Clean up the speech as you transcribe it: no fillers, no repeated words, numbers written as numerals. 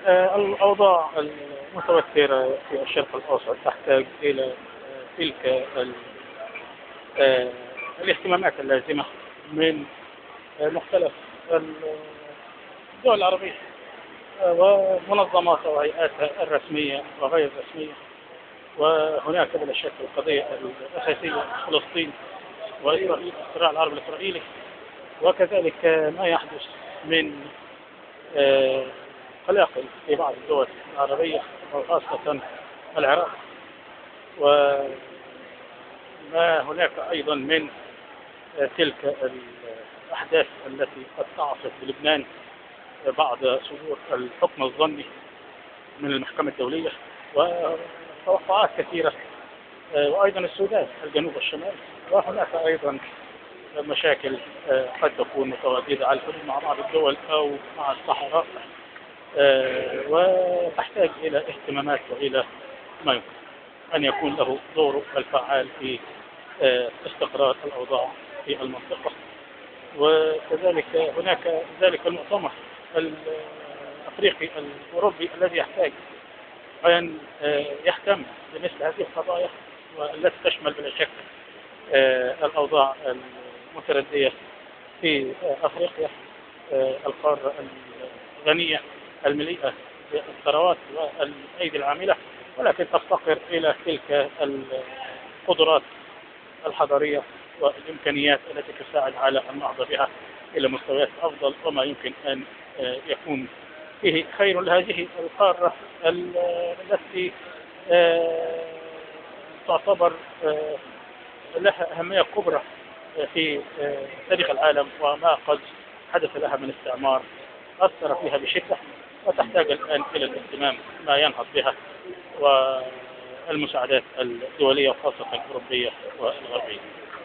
الأوضاع المتوترة في الشرق الأوسط تحتاج إلى تلك الاهتمامات اللازمة من مختلف الدول العربية ومنظماتها وهيئاتها الرسمية وغير الرسمية. وهناك بلا شك القضية الأساسية فلسطين وإسرائيل، الصراع العربي الإسرائيلي، وكذلك ما يحدث من قلاقل في بعض الدول العربية وخاصة العراق، وما هناك أيضا من تلك الأحداث التي قد تعصف بلبنان بعد صدور الحكم الظني من المحكمة الدولية، وتوقعات كثيرة، وأيضا السودان الجنوب والشمال. وهناك أيضا مشاكل قد تكون متواجدة على الحدود مع بعض الدول أو مع الصحراء، وتحتاج إلى اهتمامات وإلى ما يمكن أن يكون له دور الفعال في استقرار الأوضاع في المنطقة. وكذلك هناك ذلك المؤتمر الأفريقي الأوروبي الذي يحتاج أن يهتم بمثل هذه القضايا، والتي تشمل بلا شك الأوضاع المتردية في أفريقيا، القارة الغنية المليئة بالثروات والأيدي العاملة، ولكن تفتقر إلى تلك القدرات الحضارية والإمكانيات التي تساعد على النهضة بها إلى مستويات أفضل، وما يمكن أن يكون فيه خير لهذه القارة التي تعتبر لها أهمية كبرى في تاريخ العالم، وما قد حدث لها من استعمار أثر فيها بشدة، وتحتاج الآن إلى الاهتمام ما ينهض بها والمساعدات الدولية وخاصة الأوروبية والغربية.